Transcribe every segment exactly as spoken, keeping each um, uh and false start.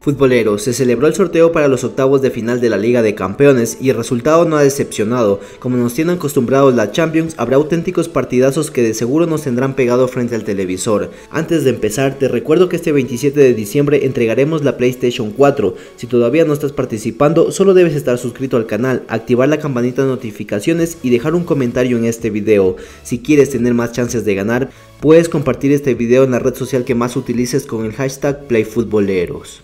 Futboleros, se celebró el sorteo para los octavos de final de la Liga de Campeones y el resultado no ha decepcionado. Como nos tienen acostumbrados la Champions, habrá auténticos partidazos que de seguro nos tendrán pegado frente al televisor. Antes de empezar, te recuerdo que este veintisiete de diciembre entregaremos la PlayStation cuatro. Si todavía no estás participando, solo debes estar suscrito al canal, activar la campanita de notificaciones y dejar un comentario en este video. Si quieres tener más chances de ganar, puedes compartir este video en la red social que más utilices con el hashtag PlayFutboleros.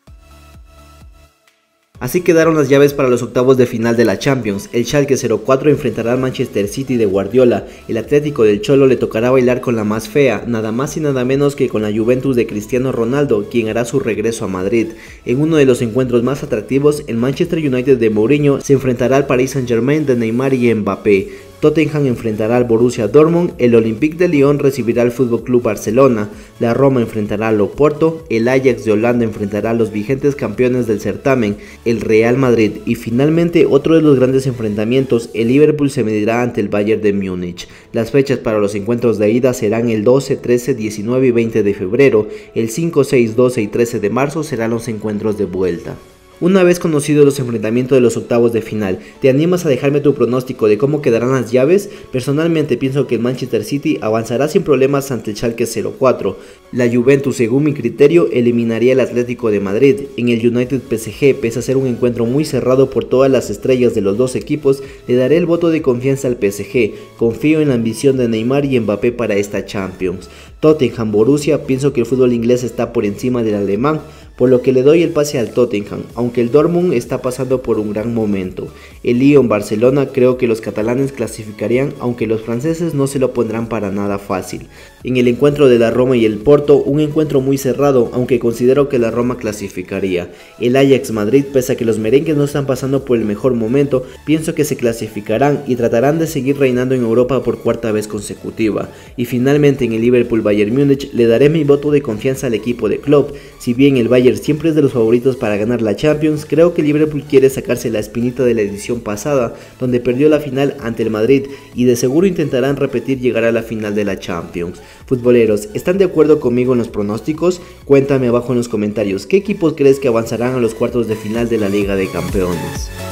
Así quedaron las llaves para los octavos de final de la Champions. El Schalke cero cuatro enfrentará al Manchester City de Guardiola. El Atlético del Cholo le tocará bailar con la más fea, nada más y nada menos que con la Juventus de Cristiano Ronaldo, quien hará su regreso a Madrid. En uno de los encuentros más atractivos, el Manchester United de Mourinho se enfrentará al Paris Saint-Germain de Neymar y Mbappé. Tottenham enfrentará al Borussia Dortmund, el Olympique de Lyon recibirá al F C Barcelona, la Roma enfrentará al Oporto, el Ajax de Holanda enfrentará a los vigentes campeones del certamen, el Real Madrid, y finalmente otro de los grandes enfrentamientos, el Liverpool se medirá ante el Bayern de Múnich. Las fechas para los encuentros de ida serán el doce, trece, diecinueve y veinte de febrero, el cinco, seis, doce y trece de marzo serán los encuentros de vuelta. Una vez conocidos los enfrentamientos de los octavos de final, ¿te animas a dejarme tu pronóstico de cómo quedarán las llaves? Personalmente pienso que el Manchester City avanzará sin problemas ante el Schalke cero cuatro. La Juventus, según mi criterio, eliminaría al Atlético de Madrid. En el United P S G, pese a ser un encuentro muy cerrado por todas las estrellas de los dos equipos, le daré el voto de confianza al P S G. Confío en la ambición de Neymar y Mbappé para esta Champions. Tottenham Borussia, pienso que el fútbol inglés está por encima del alemán, por lo que le doy el pase al Tottenham, aunque el Dortmund está pasando por un gran momento. El Lyon Barcelona, creo que los catalanes clasificarían, aunque los franceses no se lo pondrán para nada fácil. En el encuentro de la Roma y el Porto, un encuentro muy cerrado, aunque considero que la Roma clasificaría. El Ajax Madrid, pese a que los merengues no están pasando por el mejor momento, pienso que se clasificarán y tratarán de seguir reinando en Europa por cuarta vez consecutiva. Y finalmente en el Liverpool Bayern Múnich le daré mi voto de confianza al equipo de Klopp. Si bien el Bayern siempre es de los favoritos para ganar la Champions, creo que el Liverpool quiere sacarse la espinita de la edición pasada, donde perdió la final ante el Madrid, y de seguro intentarán repetir llegar a la final de la Champions. Futboleros, ¿están de acuerdo conmigo en los pronósticos? Cuéntame abajo en los comentarios, ¿qué equipos crees que avanzarán a los cuartos de final de la Liga de Campeones?